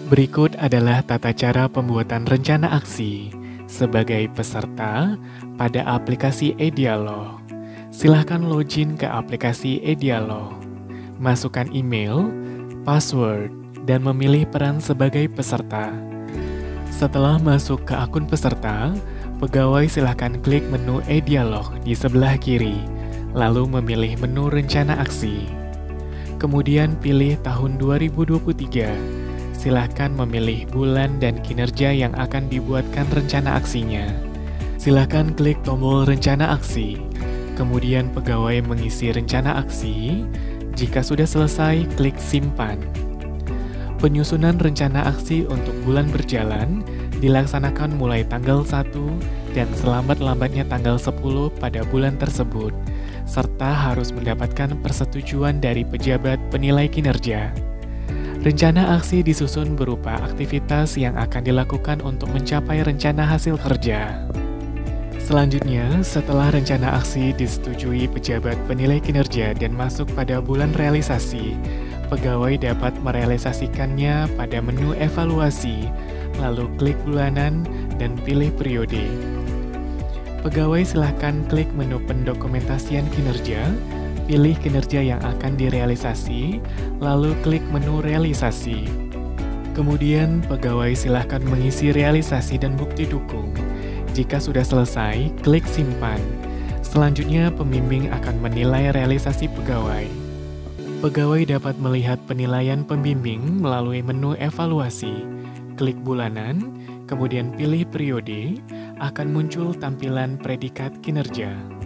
Berikut adalah tata cara pembuatan rencana aksi sebagai peserta pada aplikasi eDialog. Silahkan login ke aplikasi eDialog, masukkan email, password, dan memilih peran sebagai peserta. Setelah masuk ke akun peserta, pegawai silahkan klik menu eDialog di sebelah kiri, lalu memilih menu rencana aksi. Kemudian pilih tahun 2023. Silahkan memilih bulan dan kinerja yang akan dibuatkan rencana aksinya. Silahkan klik tombol rencana aksi. Kemudian pegawai mengisi rencana aksi. Jika sudah selesai, klik simpan. Penyusunan rencana aksi untuk bulan berjalan dilaksanakan mulai tanggal 1 dan selambat-lambatnya tanggal 10 pada bulan tersebut, serta harus mendapatkan persetujuan dari pejabat penilai kinerja. Rencana aksi disusun berupa aktivitas yang akan dilakukan untuk mencapai rencana hasil kerja. Selanjutnya, setelah rencana aksi disetujui pejabat penilai kinerja dan masuk pada bulan realisasi, pegawai dapat merealisasikannya pada menu evaluasi, lalu klik bulanan dan pilih periode. Pegawai silahkan klik menu pendokumentasian kinerja, pilih kinerja yang akan direalisasi, lalu klik menu realisasi. Kemudian, pegawai silahkan mengisi realisasi dan bukti dukung. Jika sudah selesai, klik simpan. Selanjutnya, pembimbing akan menilai realisasi pegawai. Pegawai dapat melihat penilaian pembimbing melalui menu evaluasi. Klik bulanan, kemudian pilih periode, akan muncul tampilan predikat kinerja.